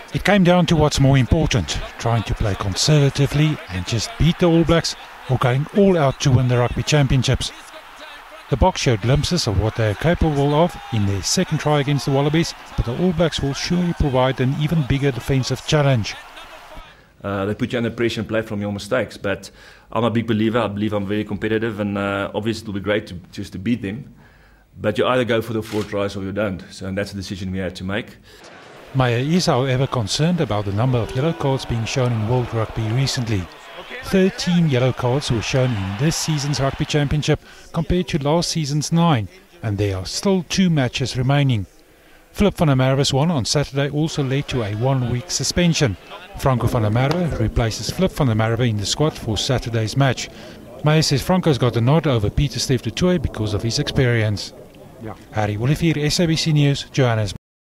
It came down to what's more important, trying to play conservatively and just beat the All Blacks or going all out to win the Rugby Championships. The Boks showed glimpses of what they are capable of in their second try against the Wallabies, but the All Blacks will surely provide an even bigger defensive challenge. They put you under pressure and play from your mistakes, but I'm a big believer. I believe I'm very competitive, and obviously it will be great just to beat them. But you either go for the 4 tries or you don't, and that's a decision we had to make. Meyer is however concerned about the number of yellow cards being shown in World Rugby recently. 13 yellow cards were shown in this season's Rugby Championship compared to last season's 9, and there are still 2 matches remaining. Flip van der Merwe's one on Saturday also led to a 1-week suspension. Franco van der Merwe replaces Flip van der Merwe in the squad for Saturday's match. Meyer says Franco's got the nod over Pieter-Steph du Toit because of his experience. Harry Olivier, SABC News, Johannesburg.